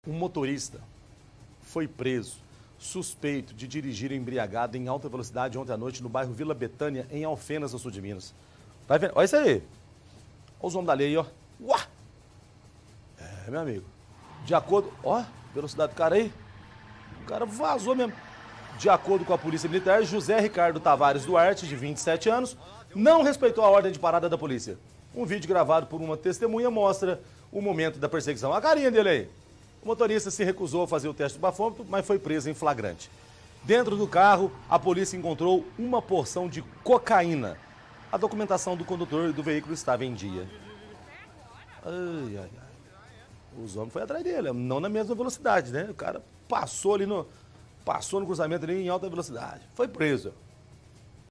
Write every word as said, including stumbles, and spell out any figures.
Um motorista foi preso, suspeito de dirigir embriagado em alta velocidade ontem à noite no bairro Vila Betânia, em Alfenas, no sul de Minas. Vai vendo? Olha isso aí. Olha os homens da lei aí, ó. Uá! É, meu amigo. De acordo... Ó, velocidade do cara aí. O cara vazou mesmo. De acordo com a Polícia Militar, José Ricardo Tavares Duarte, de vinte e sete anos, não respeitou a ordem de parada da polícia. Um vídeo gravado por uma testemunha mostra o momento da perseguição. A carinha dele aí. O motorista se recusou a fazer o teste do bafômetro, mas foi preso em flagrante. Dentro do carro, a polícia encontrou uma porção de cocaína. A documentação do condutor do veículo estava em dia. Ai, ai, ai. Os homens foram atrás dele, não na mesma velocidade, né? O cara passou ali no... Passou no cruzamento ali em alta velocidade. Foi preso.